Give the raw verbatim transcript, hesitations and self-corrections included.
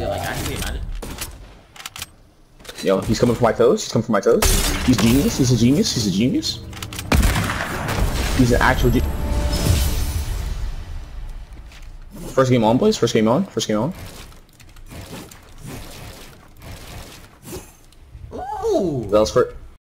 Yeah, like actually imagine. Yo, he's coming for my toes. He's coming for my toes. He's genius. He's a genius. He's a genius. He's an actual ge- First game on, boys. First game on. First game on. Ooh. That was for